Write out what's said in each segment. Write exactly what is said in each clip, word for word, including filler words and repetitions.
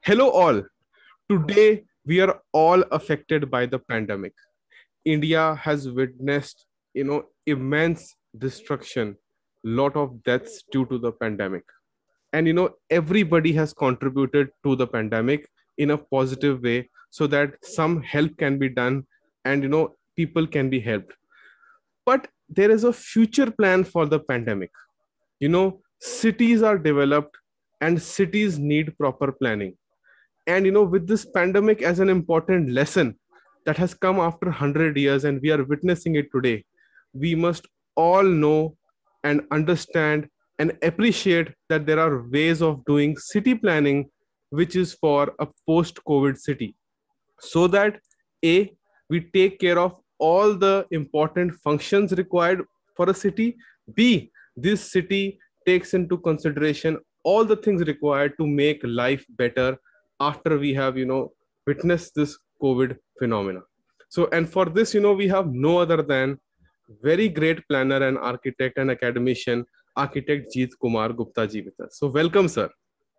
Hello, all. Today, we are all affected by the pandemic. India has witnessed, you know, immense destruction, lot of deaths due to the pandemic. And, you know, everybody has contributed to the pandemic in a positive way so that some help can be done and, you know, people can be helped. But there is a future plan for the pandemic. You know, cities are developed and cities need proper planning. And you know, with this pandemic as an important lesson that has come after one hundred years and we are witnessing it today, we must all know and understand and appreciate that there are ways of doing city planning which is for a post COVID city, so that a we take care of all the important functions required for a city. B, this city takes into consideration all the things required to make life better after we have, you know, witnessed this COVID phenomena. So, and for this, you know, we have no other than very great planner and architect and academician, architect Jeet Kumar Gupta ji with us. So welcome, sir.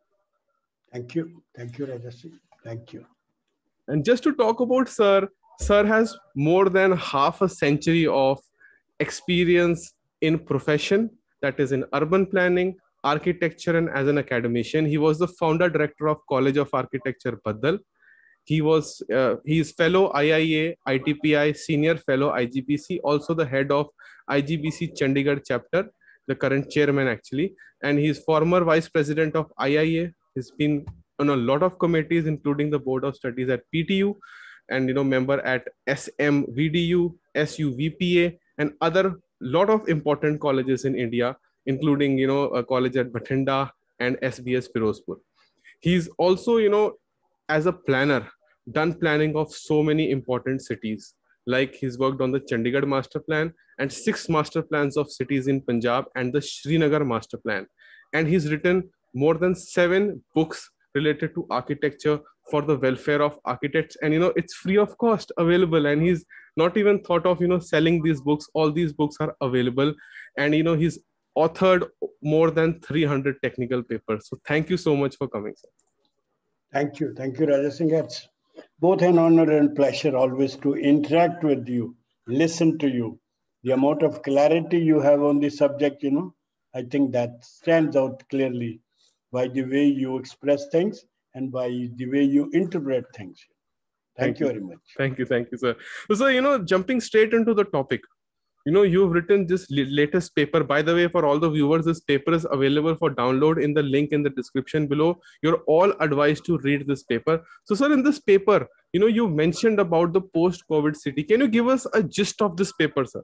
Thank you. Thank you, Rajasri. Thank you. And just to talk about Sir, Sir has more than half a century of experience in profession, that is in urban planning, architecture, and as an academician. He was the founder director of College of Architecture, Baddal. He was uh, he is fellow I I A, I T P I, senior fellow I G B C, also the head of I G B C Chandigarh chapter, the current chairman actually, and he is former vice president of I I A. He's been on a lot of committees, including the board of studies at P T U, and you know member at S M V D U, S U V P A, and other lot of important colleges in India, including you know a college at Bathinda and S B S Firozpur. He's also you know as a planner done planning of so many important cities, like he's worked on the Chandigarh master plan and six master plans of cities in Punjab and the Srinagar master plan, and he's written more than seven books related to architecture for the welfare of architects, and you know it's free of cost available, and he's not even thought of you know selling these books. All these books are available, and you know he's authored more than three hundred technical papers. So thank you so much for coming, sir. Thank you. Thank you, Rajasri. It's both an honor and pleasure always to interact with you, listen to you. The amount of clarity you have on the subject, you know, I think that stands out clearly by the way you express things and by the way you interpret things. Thank, thank you very much. Thank you. Thank you, sir. So, you know, jumping straight into the topic, you know, you've written this latest paper. By the way, for all the viewers, this paper is available for download in the link in the description below. You're all advised to read this paper. So, sir, in this paper, you know, you mentioned about the post-COVID city. Can you give us a gist of this paper, sir?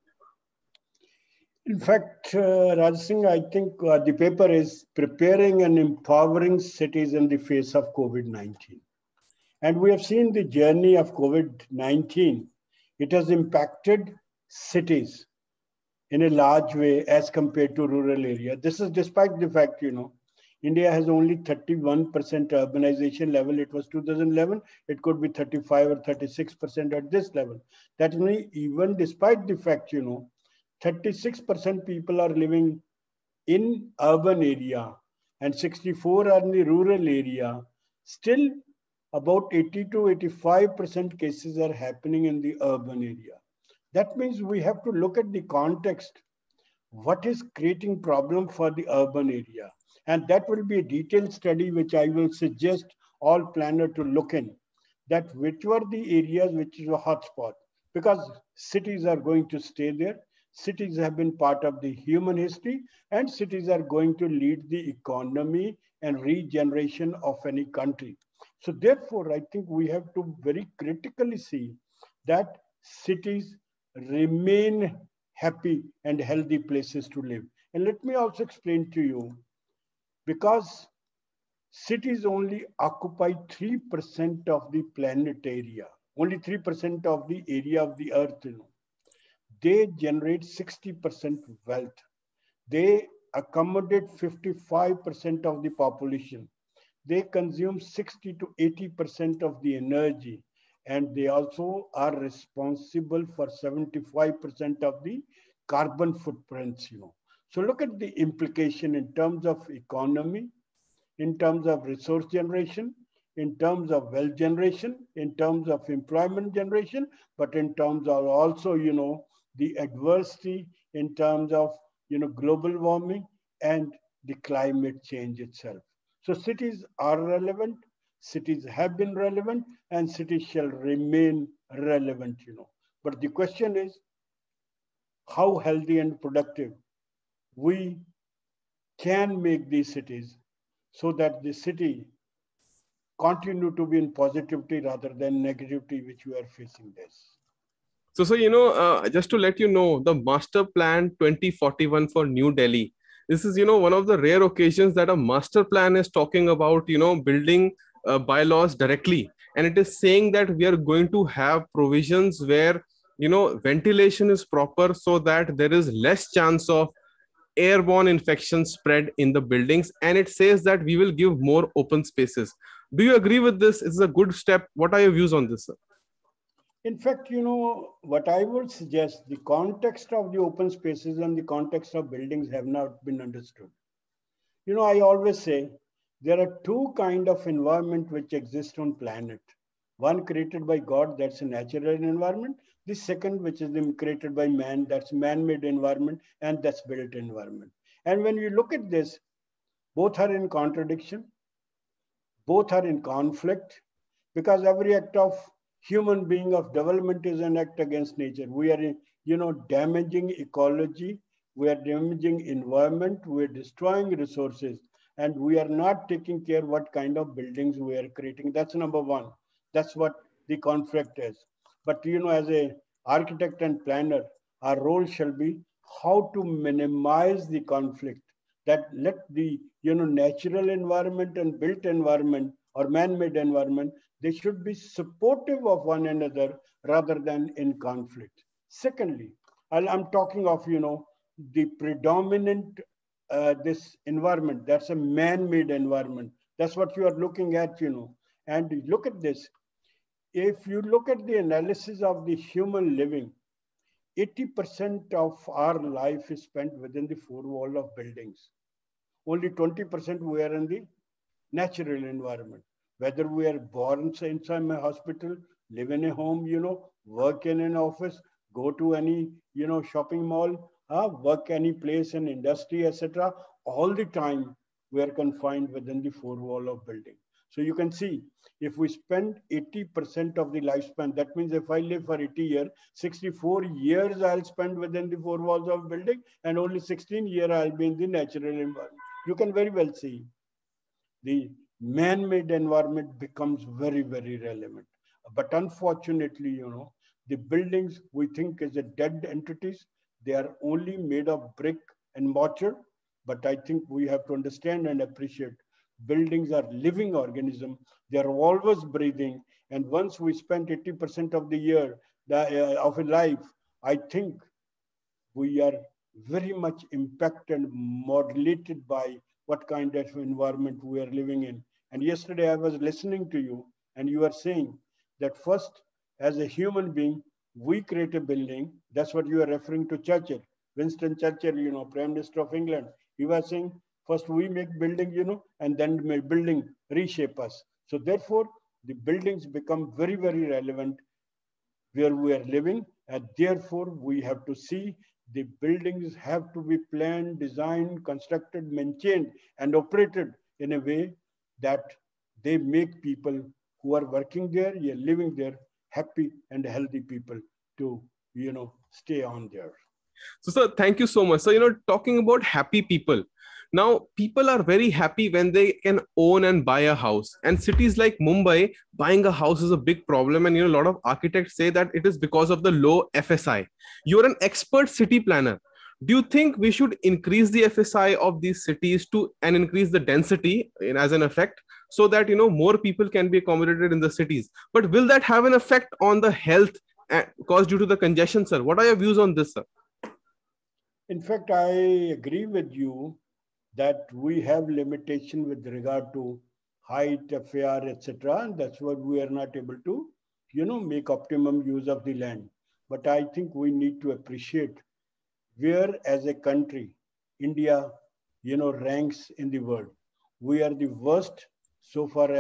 In fact, uh, Raj Singh, I think uh, the paper is preparing and empowering cities in the face of COVID nineteen. And we have seen the journey of COVID nineteen. It has impacted cities in a large way as compared to rural area. This is despite the fact, you know, India has only thirty-one percent urbanization level. It was two thousand eleven. It could be thirty-five or thirty-six percent at this level. That means even despite the fact, you know, thirty-six percent people are living in urban area and sixty-four are in the rural area. Still, about eighty to eighty-five percent cases are happening in the urban area. That means we have to look at the context. What is creating problem for the urban area? And that will be a detailed study which I will suggest all planners to look in. That which were the areas which is a hotspot. Because cities are going to stay there. Cities have been part of the human history, and cities are going to lead the economy and regeneration of any country. So therefore, I think we have to very critically see that cities remain happy and healthy places to live. And let me also explain to you, because cities only occupy three percent of the planet area, only three percent of the area of the earth, you know. They generate sixty percent wealth. They accommodate fifty-five percent of the population. They consume sixty to eighty percent of the energy. And they also are responsible for seventy-five percent of the carbon footprints, you know. So look at the implication in terms of economy, in terms of resource generation, in terms of wealth generation, in terms of employment generation, but in terms of also, you know, the adversity in terms of, you know, global warming and the climate change itself. So cities are relevant, cities have been relevant, and cities shall remain relevant, you know. But the question is how healthy and productive we can make these cities so that the city continue to be in positivity rather than negativity, which we are facing this. So, so you know, uh, just to let you know, the Master Plan twenty forty-one for New Delhi. This is, you know, one of the rare occasions that a master plan is talking about, you know, building uh, bylaws directly, and it is saying that we are going to have provisions where, you know, ventilation is proper so that there is less chance of airborne infection spread in the buildings, and it says that we will give more open spaces. Do you agree with this? It's a good step. What are your views on this, sir? In fact, you know, what I would suggest, the context of the open spaces and the context of buildings have not been understood. You know, I always say there are two kind of environment which exist on planet. One created by God, that's a natural environment. The second, which is created by man, that's man-made environment, and that's built environment. And when you look at this, both are in contradiction, both are in conflict, because every act of human being of development is an act against nature. We are, you know, damaging ecology, we are damaging environment, we are destroying resources, and we are not taking care what kind of buildings we are creating. That's number one. That's what the conflict is. But, you know, as a architect and planner, our role shall be how to minimize the conflict, that let the, you know, natural environment and built environment or man-made environment, they should be supportive of one another rather than in conflict. Secondly, I'm talking of, you know, the predominant, uh, this environment, that's a man-made environment. That's what you are looking at, you know. And look at this. If you look at the analysis of the human living, eighty percent of our life is spent within the four walls of buildings. Only twenty percent we are in the natural environment. Whether we are born inside a hospital, live in a home, you know, work in an office, go to any, you know, shopping mall, uh, work any place in industry, et cetera. All the time we are confined within the four wall of building. So you can see, if we spend eighty percent of the lifespan, that means if I live for eighty years, sixty-four years I'll spend within the four walls of building, and only sixteen years I'll be in the natural environment. You can very well see the man-made environment becomes very, very relevant. But unfortunately, you know, the buildings we think is a dead entities. They are only made of brick and mortar. But I think we have to understand and appreciate buildings are living organisms. They are always breathing. And once we spend eighty percent of the year the, uh, of a life, I think we are very much impacted, modulated by what kind of environment we are living in. And yesterday I was listening to you, and you are saying that first, as a human being, we create a building. That's what you are referring to Churchill, Winston Churchill, you know, Prime Minister of England. He was saying, first we make building, you know, and then building reshape us. So therefore, the buildings become very, very relevant where we are living, and therefore we have to see the buildings have to be planned, designed, constructed, maintained, and operated in a way that they make people who are working there, yeah, living there, happy and healthy people to, you know, stay on there. So, sir, thank you so much. So, you know, talking about happy people. Now, people are very happy when they can own and buy a house. And cities like Mumbai, buying a house is a big problem. And, you know, a lot of architects say that it is because of the low F S I. You're an expert city planner. Do you think we should increase the F S I of these cities to and increase the density in, as an effect, so that, you know, more people can be accommodated in the cities? But will that have an effect on the health uh, caused due to the congestion, sir? What are your views on this, sir? In fact, I agree with you that we have limitation with regard to height, F A R, et cetera. And that's why we are not able to, you know, make optimum use of the land. But I think we need to appreciate where, as a country, India, you know, ranks in the world. We are the worst so far as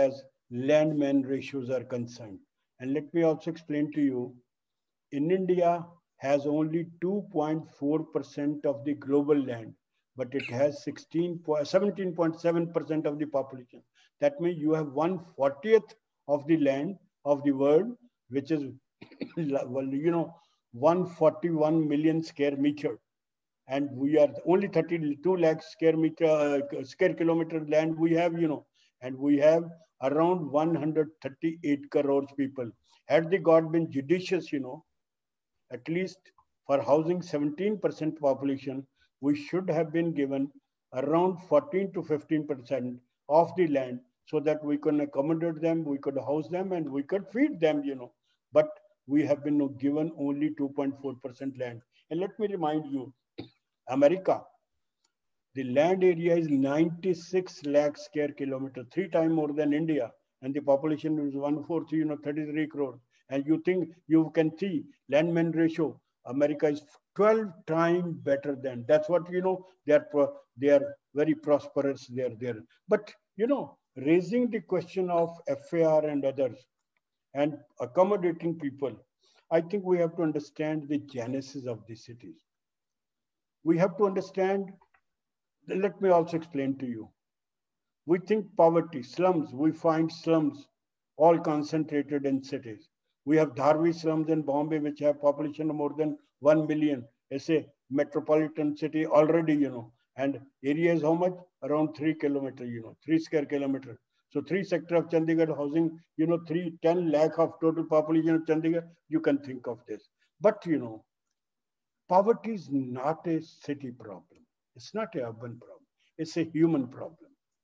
land-man ratios are concerned. And let me also explain to you, in India has only two point four percent of the global land, but it has sixteen, seventeen point seven percent of the population. That means you have one fortieth of the land of the world, which is, well, you know, one hundred forty-one million square meter. And we are only thirty-two lakh square meter, uh, square kilometer land we have, you know, and we have around one hundred thirty-eight crores people. Had the God been judicious, you know, at least for housing seventeen percent population, we should have been given around fourteen to fifteen percent of the land so that we can accommodate them, we could house them, and we could feed them, you know. But we have been given only two point four percent land. And let me remind you, America, the land area is ninety-six lakh square kilometer, three times more than India, and the population is one fourth, you know, thirty-three crore. And you think you can see land-man ratio, America is twelve times better than. That's what you know. They are pro, they are very prosperous. They are there. But you know, raising the question of F A R and others and accommodating people, I think we have to understand the genesis of the cities. We have to understand. Let me also explain to you. We think poverty, slums, we find slums all concentrated in cities. We have Dharvi slums in Bombay, which have population of more than one million. It's a metropolitan city already, you know, and area is how much? Around three kilometer, you know, three square kilometer. So three sector of Chandigarh housing, you know, three, ten lakh of total population of Chandigarh, you can think of this. But, you know, poverty is not a city problem. It's not an urban problem. It's a human problem.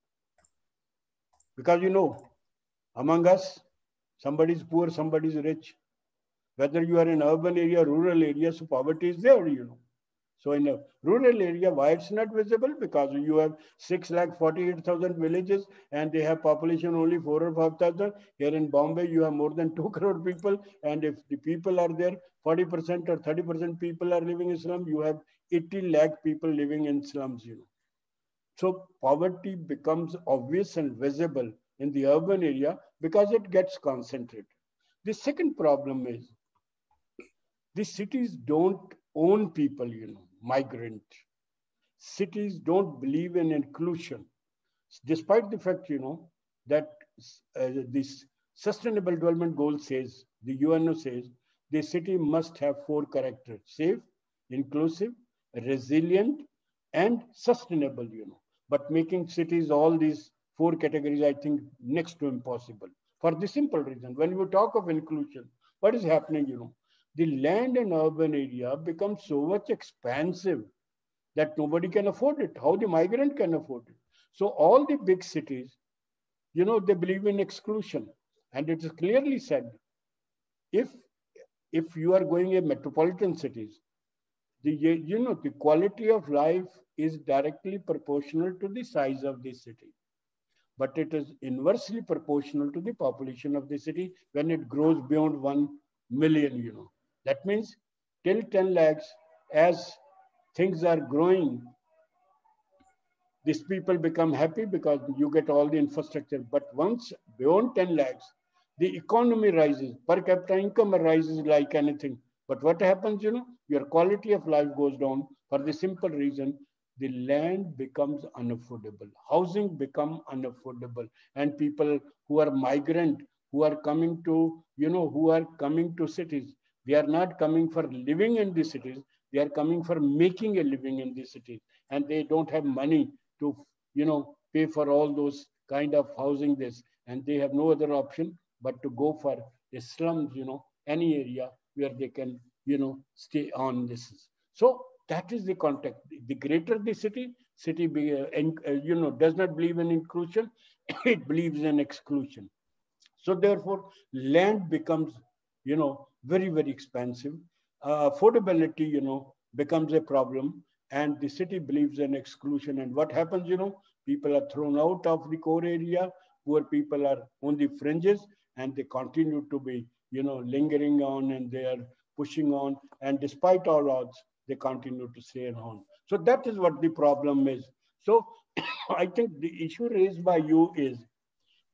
Because, you know, among us, somebody is poor, somebody is rich. Whether you are in urban area, rural area, so poverty is there, you know. So in a rural area, why it's not visible? Because you have six lakh forty-eight thousand villages and they have population only four or five thousand. Here in Bombay, you have more than two crore people. And if the people are there, forty percent or thirty percent people are living in slum, you have eighty lakh people living in slums, you know. So poverty becomes obvious and visible in the urban area because it gets concentrated. The second problem is the cities don't own people, you know, migrant. Cities don't believe in inclusion, despite the fact, you know, that uh, this Sustainable Development Goal says, the U N O says, the city must have four characters: safe, inclusive, resilient, and sustainable, you know. But making cities all these four categories, I think, next to impossible. For the simple reason, when you talk of inclusion, what is happening, you know? The land in urban area becomes so much expansive that nobody can afford it. How the migrant can afford it? So all the big cities, you know, they believe in exclusion. And it is clearly said, if, if you are going in metropolitan cities, the, you know, the quality of life is directly proportional to the size of the city. But it is inversely proportional to the population of the city when it grows beyond one million, you know. That means till ten lakhs, as things are growing, these people become happy because you get all the infrastructure. But once beyond ten lakhs, the economy rises, per capita income rises like anything. But what happens, you know, your quality of life goes down for the simple reason the land becomes unaffordable, housing become unaffordable, and people who are migrant, who are coming to, you know, who are coming to cities, they are not coming for living in the cities, they are coming for making a living in the cities, and they don't have money to, you know, pay for all those kind of housing this, and they have no other option but to go for the slums, you know, any area where they can, you know, stay on this. So that is the context. The greater the city, city be, uh, and, uh, you know, does not believe in inclusion, it believes in exclusion. So therefore, land becomes, you know, very, very expensive. Uh, affordability, you know, becomes a problem, and the city believes in exclusion. And what happens, you know, people are thrown out of the core area, poor people are on the fringes, and they continue to be, you know, lingering on, and they are pushing on. And despite all odds, they continue to stay on. So that is what the problem is. So I think the issue raised by you is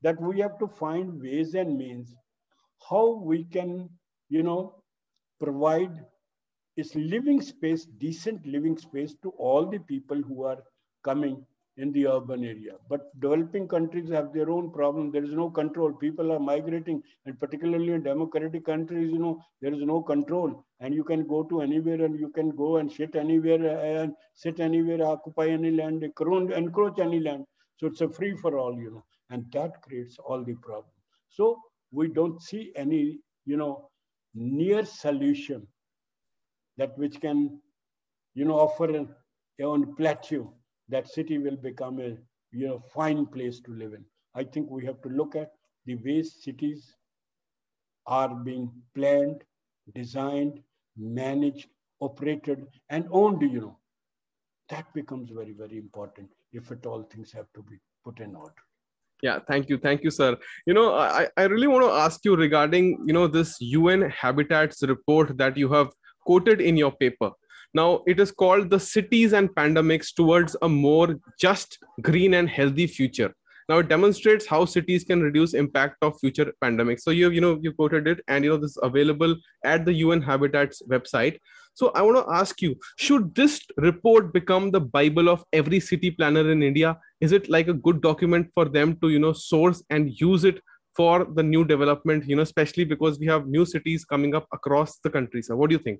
that we have to find ways and means how we can, you know, provide is living space, decent living space to all the people who are coming in the urban area. But developing countries have their own problem. There is no control. People are migrating, and particularly in democratic countries, you know, there is no control. And you can go to anywhere, and you can go and sit anywhere, and sit anywhere, occupy any land, encroach any land. So it's a free for all, you know, and that creates all the problems. So we don't see any, you know, near solution that which can, you know, offer a, on plateau that city will become a, you know, fine place to live in. I think we have to look at the ways cities are being planned, designed, managed, operated, and owned, you know. That becomes very, very important if at all things have to be put in order. Yeah, thank you. Thank you, sir. You know, I, I really want to ask you regarding, you know, this U N Habitats report that you have quoted in your paper. Now, it is called The Cities and Pandemics Towards a More Just, Green and Healthy Future. Now, it demonstrates how cities can reduce impact of future pandemics. So you, you know, you quoted it, and, you know, this is available at the U N Habitats website. So I want to ask you, should this report become the Bible of every city planner in India? Is it like a good document for them to, you know, source and use it for the new development, you know, especially because we have new cities coming up across the country? So what do you think?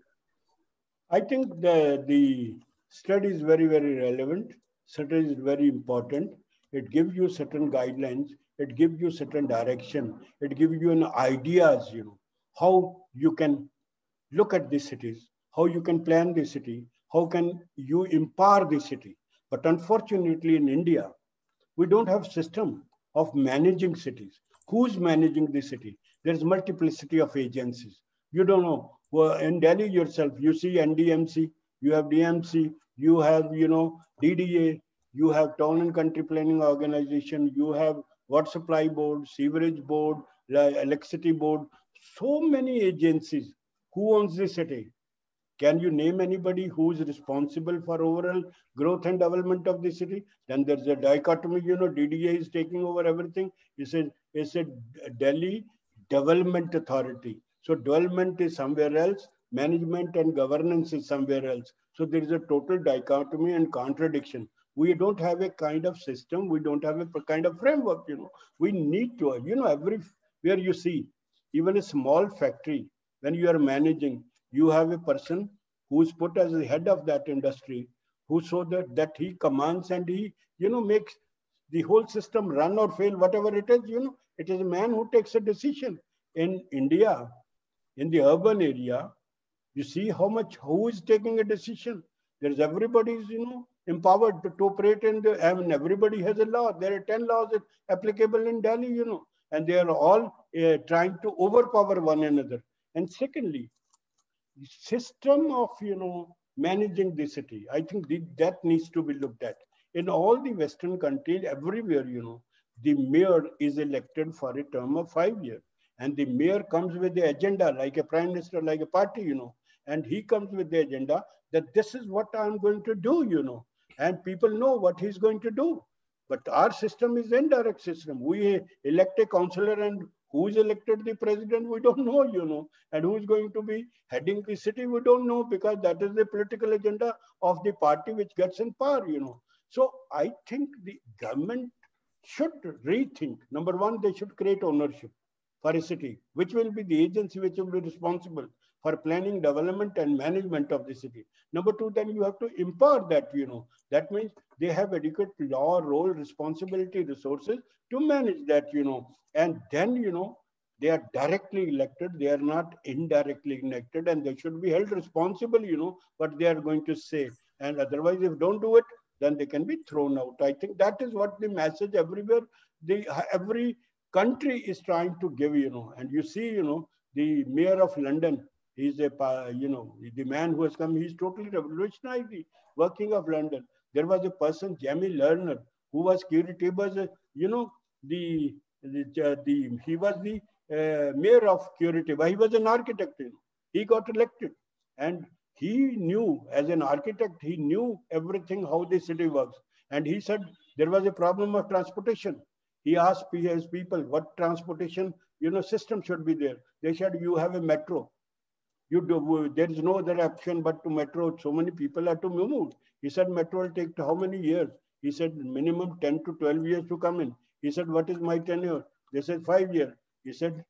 I think the, the study is very, very relevant. Study is very important. It gives you certain guidelines. It gives you certain direction. It gives you an ideas, you know, how you can look at the cities, how you can plan the city, how can you empower the city. But unfortunately, in India, we don't have system of managing cities. Who's managing the city? There's multiplicity of agencies. You don't know. Well, in Delhi yourself, you see N D M C, you have D M C, you have, you know, D D A, you have Town and Country Planning Organization, you have Water Supply Board, Sewerage Board, Electricity Board, so many agencies. Who owns the city? Can you name anybody who is responsible for overall growth and development of the city? Then there's a dichotomy, you know, D D A is taking over everything. It's a, it's a Delhi Development Authority. So development is somewhere else, management and governance is somewhere else. So there is a total dichotomy and contradiction. We don't have a kind of system. We don't have a kind of framework, you know. We need to, you know, everywhere you see, even a small factory, when you are managing, you have a person who is put as the head of that industry, who so that, that he commands and he, you know, makes the whole system run or fail, whatever it is, you know, it is a man who takes a decision. In India, in the urban area, you see how much, who is taking a decision. There's everybody is, you know, empowered to, to operate in the, I mean, everybody has a law. There are ten laws applicable in Delhi, you know, and they are all uh, trying to overpower one another. And secondly, system of, you know, managing the city, I think the, that needs to be looked at. In all the Western countries, everywhere, you know, the mayor is elected for a term of five years. And the mayor comes with the agenda, like a prime minister, like a party, you know, and he comes with the agenda that this is what I'm going to do, you know, and people know what he's going to do. But our system is indirect system. We elect a councillor, and who's elected the president, we don't know, you know, and who's going to be heading the city, we don't know, because that is the political agenda of the party which gets in power, you know. So I think the government should rethink. Number one, they should create ownership for a city, which will be the agency which will be responsible for planning, development, and management of the city. Number two, then you have to empower that, you know. That means they have adequate law, role, responsibility, resources to manage that, you know. And then, you know, they are directly elected, they are not indirectly elected, and they should be held responsible, you know, what they are going to say. And otherwise, if don't do it, then they can be thrown out. I think that is what the message everywhere, the every country is trying to give, you know. And you see, you know, the mayor of London, he's a, you know, the man who has come, he's totally revolutionized the working of London. There was a person, Jamie Lerner, who was Curitiba's, you know, the, the, the he was the uh, mayor of Curitiba. He was an architect, you know. He got elected. And he knew, as an architect, he knew everything, how the city works. And he said there was a problem of transportation. He asked his people what transportation, you know, system should be there. They said, you have a metro. You do, there is no other option but to metro. So many people are to be moved. He said, metro will take how many years? He said, minimum ten to twelve years to come in. He said, what is my tenure? They said, five years. He said,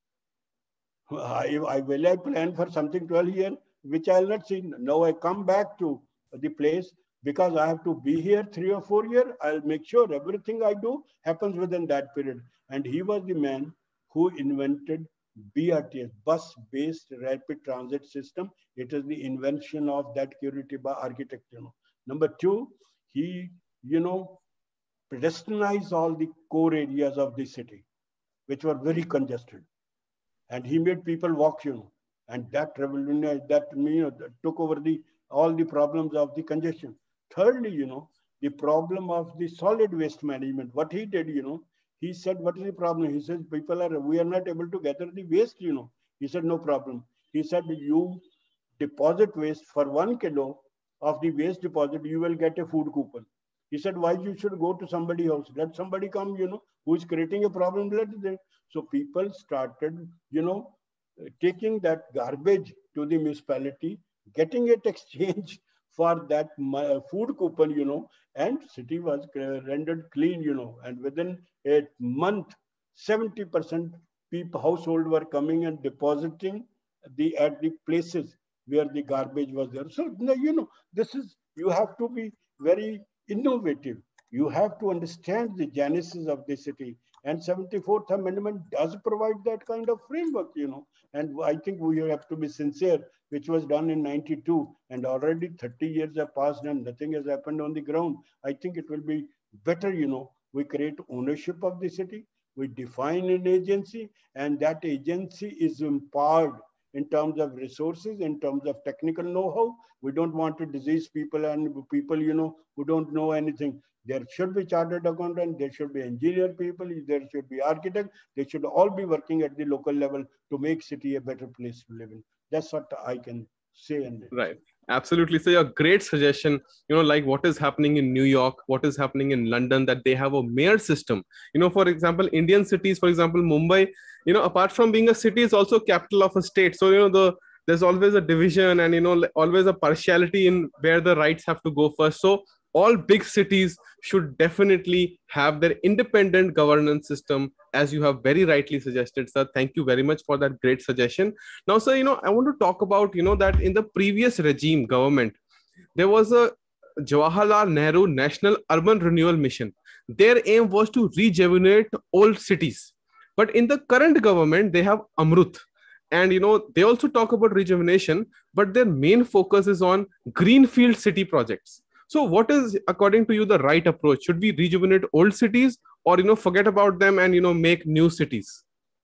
I, I will I plan for something twelve years, which I'll not see. Now I come back to the place because I have to be here three or four years. I'll make sure everything I do happens within that period. And he was the man who invented B R T S, bus-based rapid transit system. It is the invention of that Curitiba architecture. Number two, he, you know, pedestrianized all the core areas of the city, which were very congested. And he made people walk, you know, and that revolutionized, that, you know, that took over the all the problems of the congestion. Thirdly, you know, the problem of the solid waste management. What he did, you know, he said, what is the problem? He says, people are, we are not able to gather the waste, you know. He said, no problem. He said, you deposit waste for one kilo of the waste deposit, you will get a food coupon. He said, why you should go to somebody's house? Let somebody come, you know, who is creating a problem, let it. So people started, you know, taking that garbage to the municipality, getting it exchanged for that food coupon, you know, and city was rendered clean, you know, and within a month, seventy percent people, household were coming and depositing the at the places where the garbage was there. So, you know, this is, you have to be very innovative. You have to understand the genesis of the city. And seventy-fourth Amendment does provide that kind of framework, you know. And I think we have to be sincere, which was done in ninety-two, and already thirty years have passed and nothing has happened on the ground. I think it will be better, you know, we create ownership of the city, we define an agency, and that agency is empowered in terms of resources, in terms of technical know-how. We don't want to disease people and people, you know, who don't know anything. There should be chartered accountant, there should be engineer people, there should be architect. They should all be working at the local level to make city a better place to live in. That's what I can say. And right. Absolutely. So a great suggestion, you know, like what is happening in New York, what is happening in London, that they have a mayor system. You know, for example, Indian cities, for example, Mumbai, you know, apart from being a city, is also capital of a state. So, you know, the there's always a division and, you know, always a partiality in where the rights have to go first. So all big cities should definitely have their independent governance system, as you have very rightly suggested, sir. Thank you very much for that great suggestion. Now, sir, you know, I want to talk about, you know, that in the previous regime government, there was a Jawaharlal Nehru National Urban Renewal Mission. Their aim was to rejuvenate old cities. But in the current government, they have Amrut. And, you know, they also talk about rejuvenation, but their main focus is on greenfield city projects. So what is, according to you, the right approach? Should we rejuvenate old cities, or, you know, forget about them and, you know, make new cities?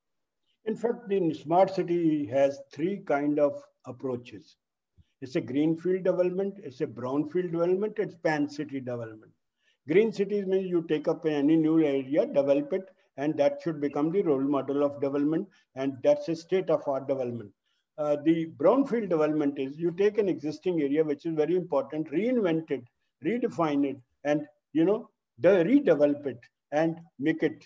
In fact, the smart city has three kind of approaches. It's a greenfield development, it's a brownfield development, it's pan city development. Green cities means you take up any new area, develop it, and that should become the role model of development, and that's a state-of-art development. Uh, the brownfield development is you take an existing area, which is very important, reinvent it, redefine it, and, you know, the redevelop it and make it,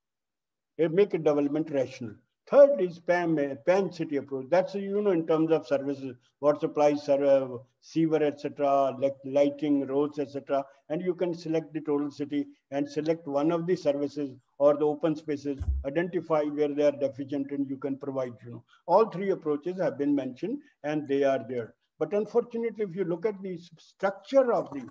make it development rational. Third is PAM, PAN city approach. That's, you know, in terms of services, water supply, sewer, et cetera, like lighting, roads, et cetera. And you can select the total city and select one of the services or the open spaces, identify where they are deficient, and you can provide, you know. All three approaches have been mentioned and they are there. But unfortunately, if you look at the structure of the,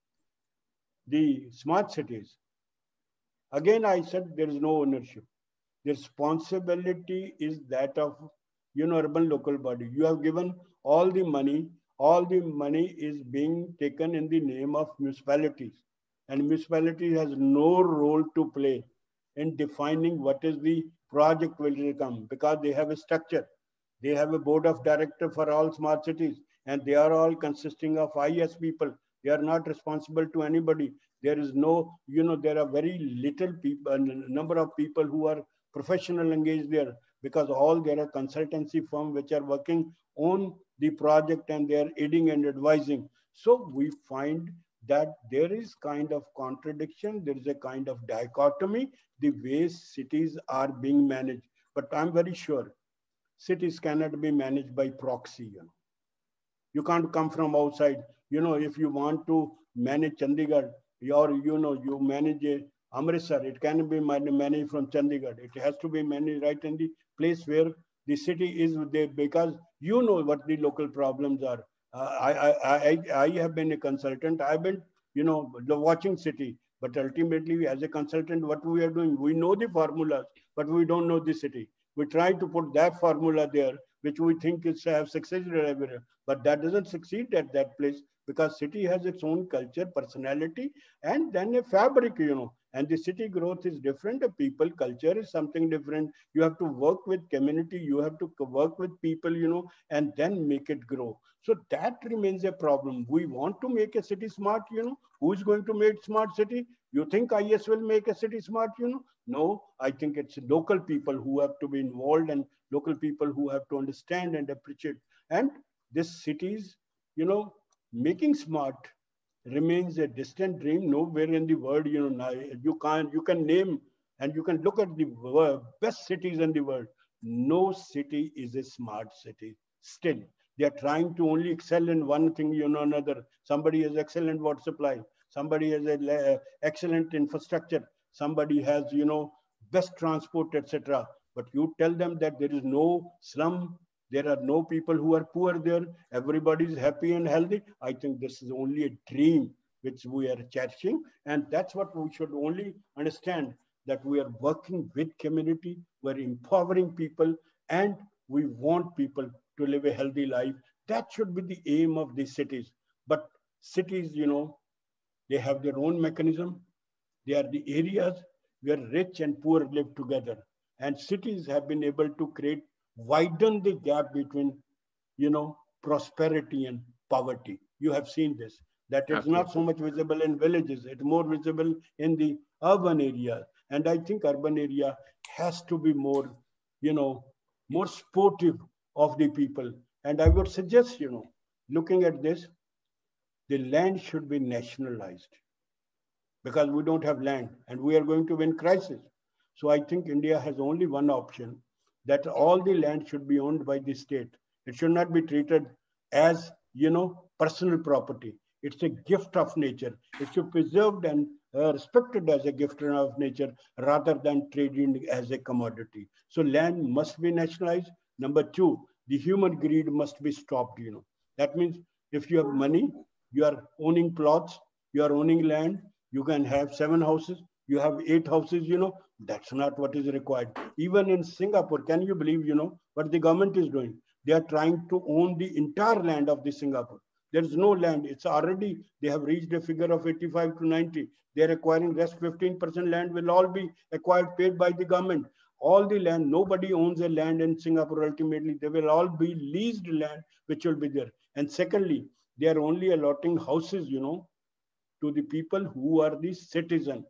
the smart cities, again, I said there is no ownership. The responsibility is that of, you know, urban local body. You have given all the money, all the money is being taken in the name of municipalities. And municipality has no role to play in defining what is the project will come, because they have a structure. They have a board of directors for all smart cities, and they are all consisting of I A S people. They are not responsible to anybody. There is no, you know, there are very little people, number of people who are professional engaged there, because all there are consultancy firms which are working on the project and they are aiding and advising. So we find that there is kind of contradiction, there is a kind of dichotomy, the ways cities are being managed. But I'm very sure cities cannot be managed by proxy. You know, you can't come from outside. You know, if you want to manage Chandigarh, or you know, you manage a Amritsar, it can be managed from Chandigarh. It has to be managed right in the place where the city is there, because you know what the local problems are. Uh, I, I, I, I have been a consultant. I've been, you know, watching city. But ultimately, as a consultant, what we are doing, we know the formulas, but we don't know the city. We try to put that formula there, which we think is have succeeded everywhere, but that doesn't succeed at that place, because city has its own culture, personality, and then a fabric, you know. And the city growth is different. The people culture is something different. You have to work with community. You have to work with people, you know, and then make it grow. So that remains a problem. We want to make a city smart, you know. Who is going to make smart city? You think I S will make a city smart, you know? No, I think it's local people who have to be involved, and local people who have to understand and appreciate. And this cities, you know, making smart remains a distant dream. Nowhere in the world, you know, you can you can name and you can look at the world, best cities in the world. No city is a smart city. Still, they are trying to only excel in one thing, you know, another. Somebody has excellent water supply. Somebody has a uh, excellent infrastructure. Somebody has, you know, best transport, et cetera. But you tell them that there is no slum, there are no people who are poor there, everybody is happy and healthy. I think this is only a dream which we are cherishing. And that's what we should only understand, that we are working with community, we're empowering people, and we want people to live a healthy life. That should be the aim of these cities. But cities, you know, they have their own mechanism. They are the areas where rich and poor live together. And cities have been able to create, widen the gap between, you know, prosperity and poverty. You have seen this, that it's not so Absolutely. much visible in villages, it's more visible in the urban area. And I think urban area has to be more, you know, more supportive of the people. And I would suggest, you know, looking at this, the land should be nationalized, because we don't have land and we are going to win crisis. So I think India has only one option, that all the land should be owned by the state. It should not be treated as, you know, personal property. It's a gift of nature. It should be preserved and uh, respected as a gift of nature rather than traded as a commodity. So land must be nationalized. Number two, the human greed must be stopped. You know, that means if you have money, you are owning plots, you are owning land, you can have seven houses, you have eight houses, you know, that's not what is required. Even in Singapore, can you believe, you know, what the government is doing? They are trying to own the entire land of the Singapore. There is no land. It's already, they have reached a figure of eighty-five to ninety. They are acquiring rest fifteen percent land will all be acquired, paid by the government. All the land, nobody owns a land in Singapore ultimately. They will all be leased land, which will be there. And secondly, they are only allotting houses, you know, to the people who are the citizen.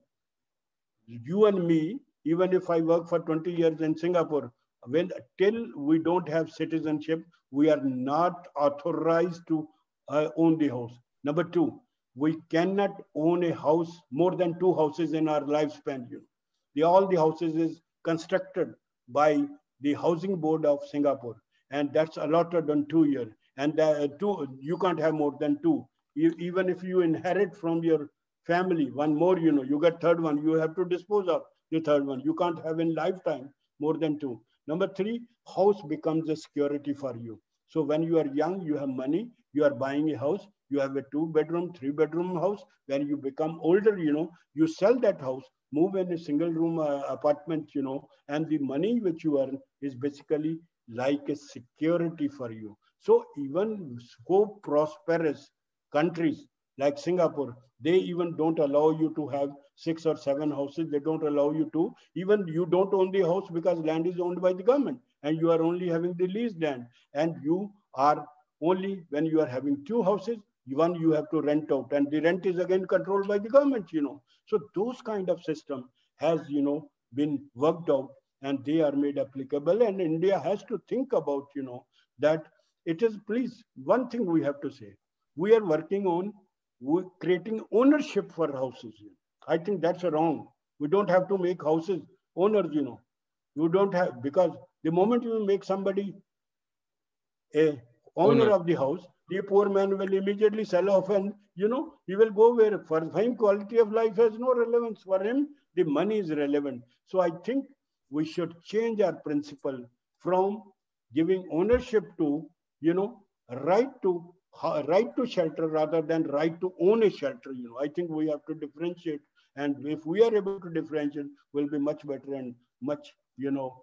You and me, even if I work for twenty years in Singapore, when till we don't have citizenship, we are not authorized to uh, own the house. Number two, we cannot own a house, more than two houses in our lifespan. You know, the, all the houses is constructed by the Housing Board of Singapore, and that's allotted on two years. And uh, two, you can't have more than two. You, even if you inherit from your family one more, you know, you get third one, you have to dispose of the third one. You can't have in lifetime more than two. Number three, house becomes a security for you. So when you are young, you have money, you are buying a house, you have a two bedroom, three bedroom house. When you become older, you know, you sell that house, move in a single room uh, apartment, you know, and the money which you earn is basically like a security for you. So even so prosperous countries like Singapore, they even don't allow you to have six or seven houses. They don't allow you to. Even you don't own the house because land is owned by the government and you are only having the leased land. And you are only, when you are having two houses, one you have to rent out, and the rent is again controlled by the government, you know. So those kind of system has, you know, been worked out, and they are made applicable. And India has to think about, you know, that it is, please, one thing we have to say, we are working on we creating ownership for houses. I think that's wrong. We don't have to make houses owners, you know. You don't have, because the moment you make somebody a owner Owner. of the house, the poor man will immediately sell off, and you know he will go where for him quality of life has no relevance. For him, the money is relevant. So I think we should change our principle from giving ownership to, you know, right to right to shelter rather than right to own a shelter. You know, I think we have to differentiate, and if we are able to differentiate, we'll be much better and much, you know,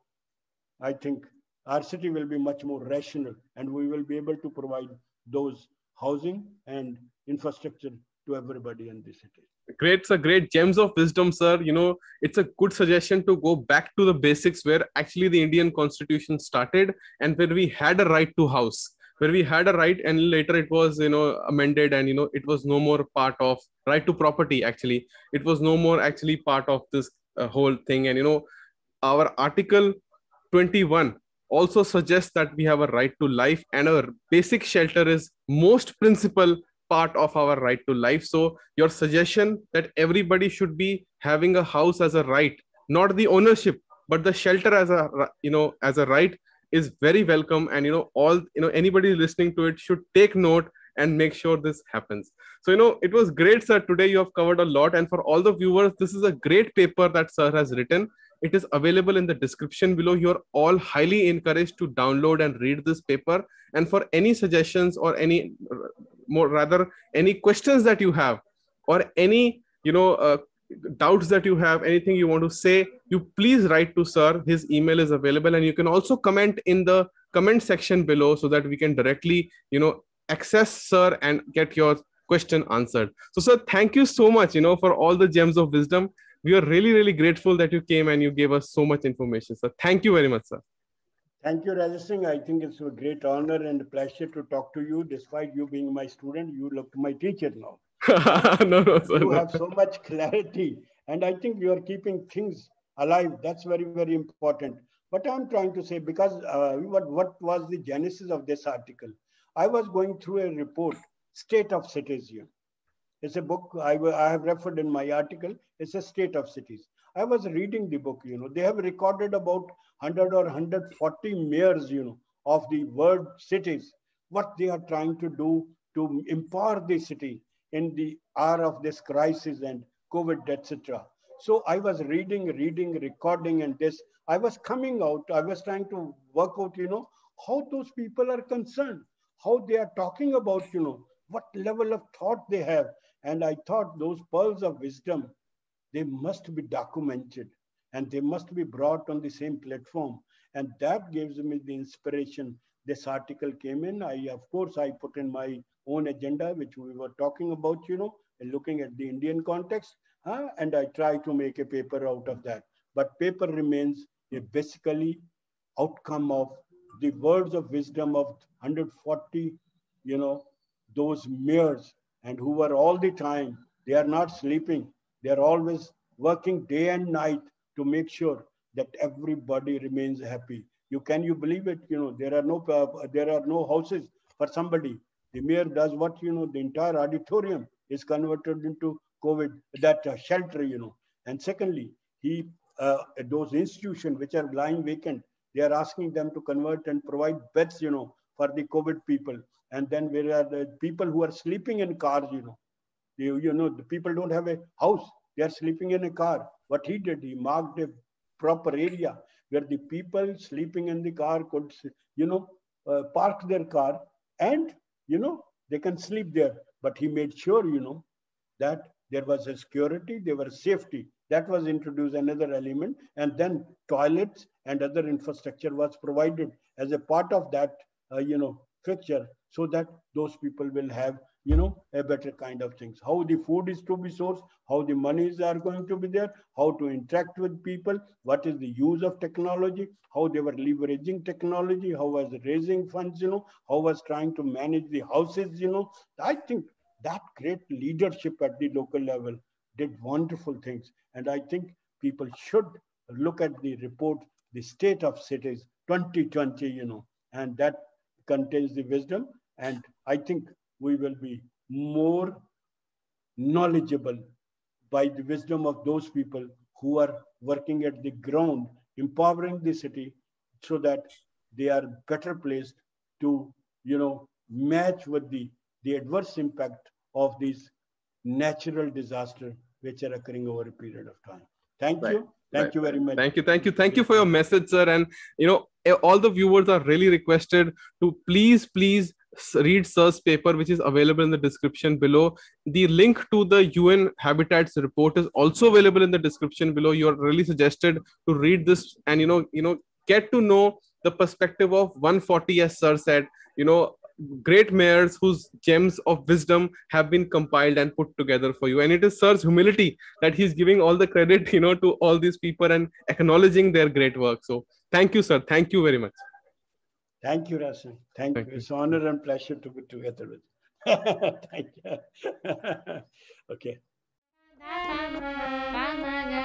I think our city will be much more rational, and we will be able to provide those housing and infrastructure to everybody in the city. Great, sir. Great gems of wisdom, sir. You know, it's a good suggestion to go back to the basics where actually the Indian Constitution started and where we had a right to house, where we had a right, and later it was, you know, amended, and, you know, it was no more part of right to property. Actually, it was no more actually part of this uh, whole thing. And, you know, our Article twenty-one also suggests that we have a right to life, and our basic shelter is most principal part of our right to life. So your suggestion that everybody should be having a house as a right, not the ownership, but the shelter as a, you know, as a right, is very welcome. And, you know, all, you know, anybody listening to it should take note and make sure this happens. So, you know, it was great, sir. Today you have covered a lot, and for all the viewers, this is a great paper that sir has written. It is available in the description below. You're all highly encouraged to download and read this paper. And for any suggestions or any more rather any questions that you have, or any, you know, uh, doubts that you have, anything you want to say, you please write to sir. His email is available, and you can also comment in the comment section below so that we can directly, you know, access sir and get your question answered. So sir, thank you so much, you know, for all the gems of wisdom. We are really, really grateful that you came and you gave us so much information, sir. Thank you very much, sir. Thank you, Rajesh Singh. I think it's a great honor and pleasure to talk to you. Despite you being my student, you look my teacher now. No, no, sir. You No. have so much clarity, and I think you are keeping things alive. That's very, very important. But I'm trying to say, because uh, what, what was the genesis of this article? I was going through a report, State of Cities here. It's a book I, I have referred in my article. It's a state of cities. I was reading the book, you know. They have recorded about one hundred or one hundred forty mayors, you know, of the world cities, what they are trying to do to empower the city in the hour of this crisis and COVID, et cetera. So I was reading, reading, recording, and this. I was coming out, I was trying to work out, you know, how those people are concerned, how they are talking about, you know, what level of thought they have. And I thought those pearls of wisdom, they must be documented and they must be brought on the same platform. And that gives me the inspiration. This article came in. I, of course, I put in my own agenda, which we were talking about, you know, looking at the Indian context. Huh? And I try to make a paper out of that. But paper remains a basically outcome of the words of wisdom of one hundred forty, you know, those mayors, and who were all the time, they are not sleeping. They are always working day and night to make sure that everybody remains happy. You can you believe it? You know, there are no uh, there are no houses for somebody. The mayor does what, you know, the entire auditorium is converted into COVID, that uh, shelter, you know. And secondly, he uh, those institutions which are lying vacant, they are asking them to convert and provide beds, you know, for the COVID people. And then there are the people who are sleeping in cars, you know. You, you know, the people don't have a house. They are sleeping in a car. What he did, he marked a proper area where the people sleeping in the car could, you know, uh, park their car, and, you know, they can sleep there. But he made sure, you know, that there was a security, there was safety. That was introduced, another element. And then toilets and other infrastructure was provided as a part of that, uh, you know, fixture, so that those people will have, you know, a better kind of things. How the food is to be sourced, how the monies are going to be there, how to interact with people, what is the use of technology, how they were leveraging technology, how was raising funds, you know, how was trying to manage the houses, you know. I think that great leadership at the local level did wonderful things. And I think people should look at the report, the State of Cities twenty twenty, you know, and that contains the wisdom. And I think we will be more knowledgeable by the wisdom of those people who are working at the ground, empowering the city so that they are better placed to, you know, match with the, the adverse impact of these natural disasters which are occurring over a period of time. Thank Right. you. Thank Right. you very much. Thank you. Thank you. Thank you for your message, sir. And, you know, all the viewers are really requested to please, please read sir's paper, which is available in the description below. The link to the U N Habitats report is also available in the description below. You are really suggested to read this and, you know, you know, get to know the perspective of one forty, as sir said, you know, great mayors whose gems of wisdom have been compiled and put together for you. And it is sir's humility that he's giving all the credit, you know, to all these people and acknowledging their great work. So thank you, sir. Thank you very much. Thank you, Rasan. Thank, Thank you. you. It's an honor and pleasure to be together with you. Thank you. Okay.